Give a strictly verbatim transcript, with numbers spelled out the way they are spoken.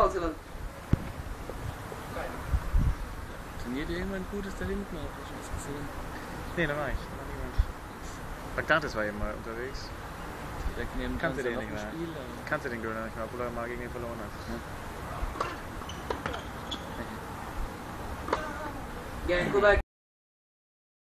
rausgelassen. Trainiert ihr irgendwann Gutes da hinten? Hab ich was gesehen? Nee, da war ich. Da war niemand. Bagdatis war eben mal unterwegs. Direkt neben Kannte den auf nicht dem mehr. Spiel, aber- Kannte den Göhler nicht mehr, obwohl er mal gegen ihn verloren hat. Ja. Yeah, go back.